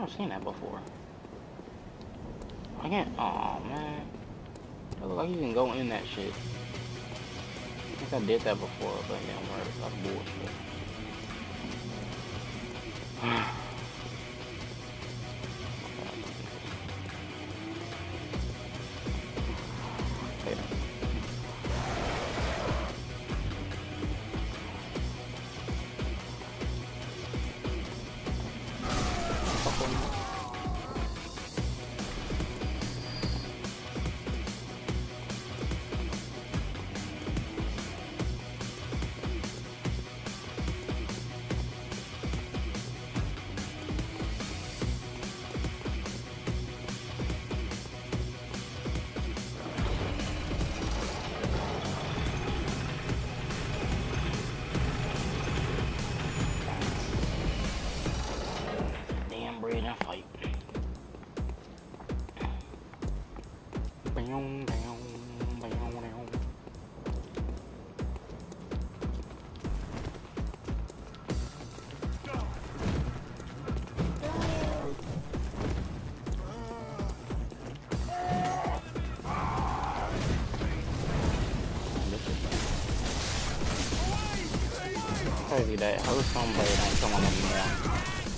never seen that before. I can't. Oh man, it look like you can go in that shit. I think I did that before, but it didn't work. That's bullshit. In a fight. Crazy that her somebody ain't coming anymore.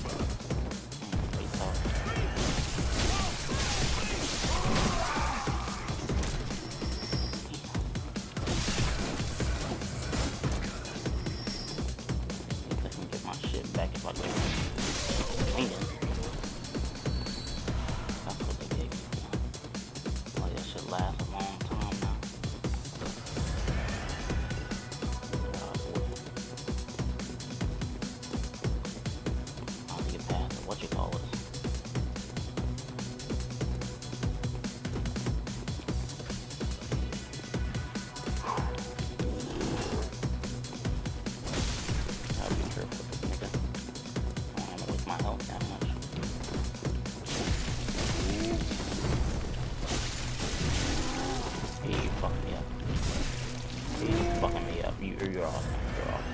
You're awesome. You're awesome.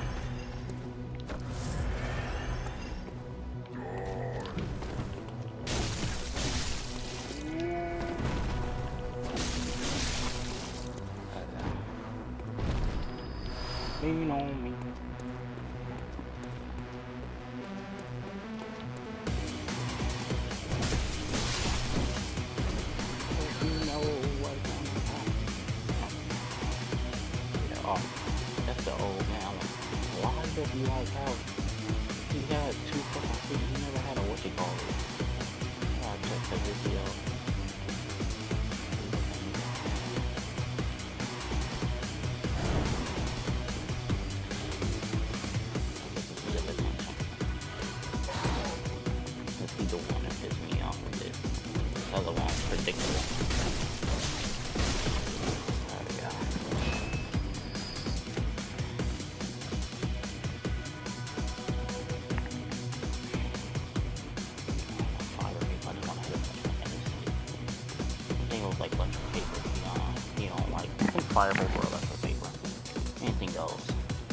Lean on me. The old man, why did he like how he had two fucking feet? He never had a what you call it. I checked the video. This is the one that pissed me off with this. The other one's predictable. Like electric paper, you know, like fireball or electric paper. Anything goes.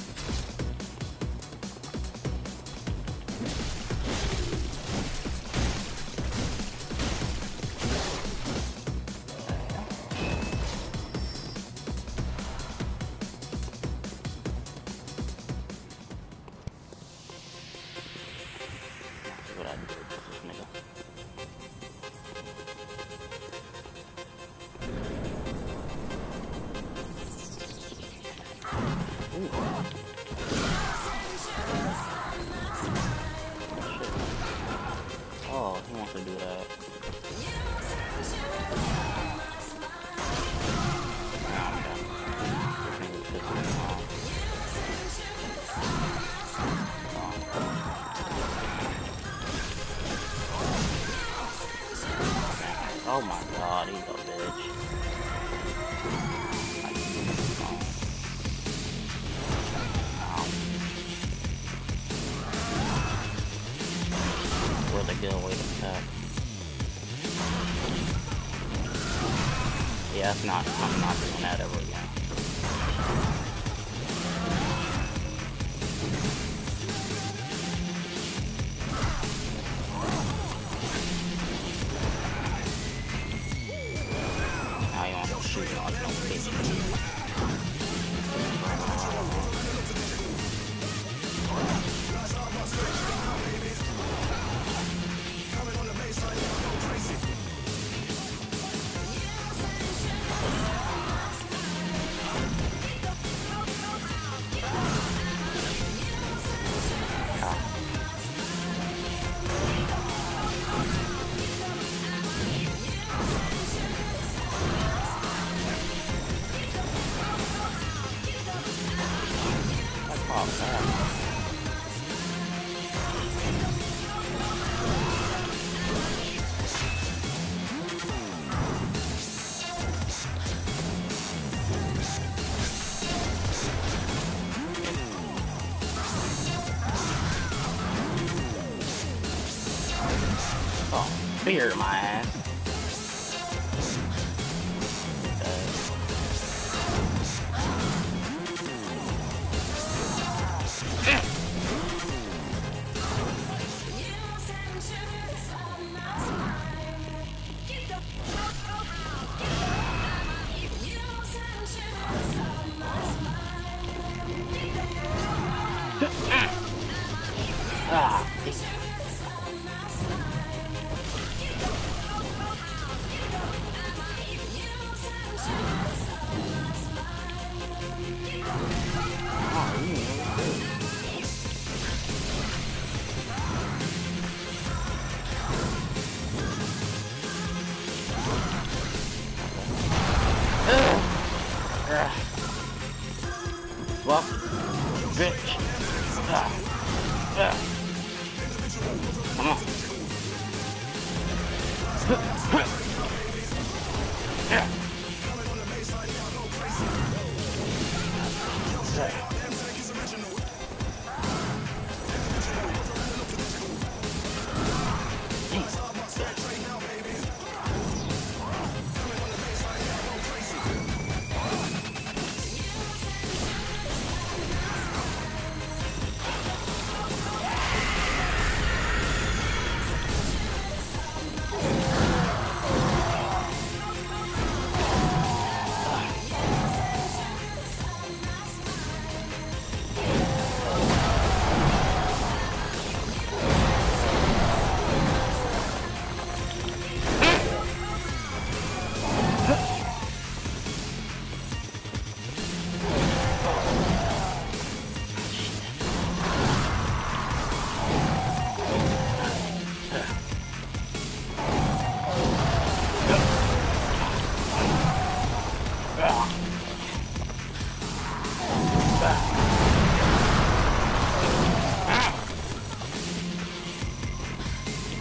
That's what I do with this nigga. Oh, he wants to do that. Oh my god, he's a bitch. Where's a good way to attack? Yeah, I'm not doing that ever again. Oh, fear my ass. Ah. Well, bitch. Come on.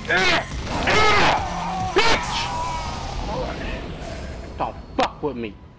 Bitch! Don't fuck with me.